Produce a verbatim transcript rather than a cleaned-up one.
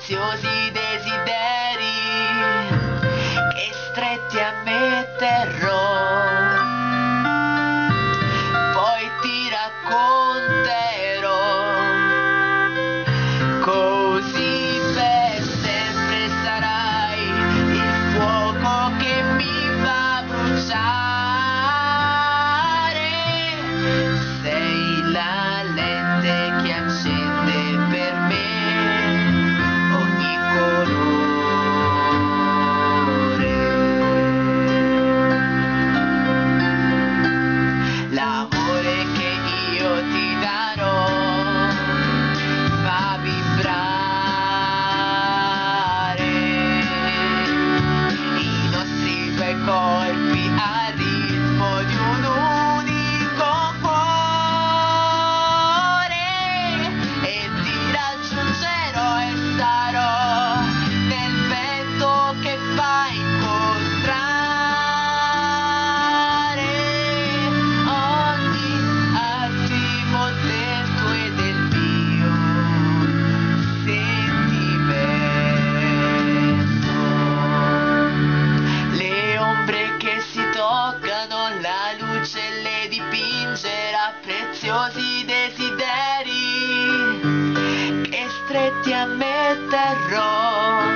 preziosi desideri che stretti a me terrò. Poi ti racconterò, così per sempre sarai il fuoco che mi fa bruciare. Sei la lente che accende per me ogni colore. L'amore che io ti darò fa vibrare i nostri due corpi al ritmo di un unico cuore, e ti raggiungerò e starò nel vento che fa incontrare ogni attimo del tuo e del mio sentimento. Le ombre che si toccano, la luce le dipingerà, preziosi desideri che stretti a me terrò.